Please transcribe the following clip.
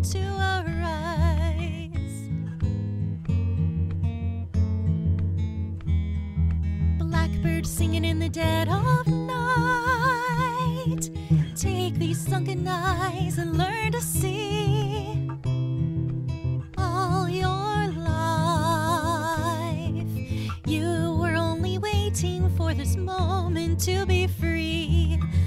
moment to arise. Blackbird singing in the dead of night. Take these sunken eyes and learn to see. All your life, you were only waiting for this moment to be free.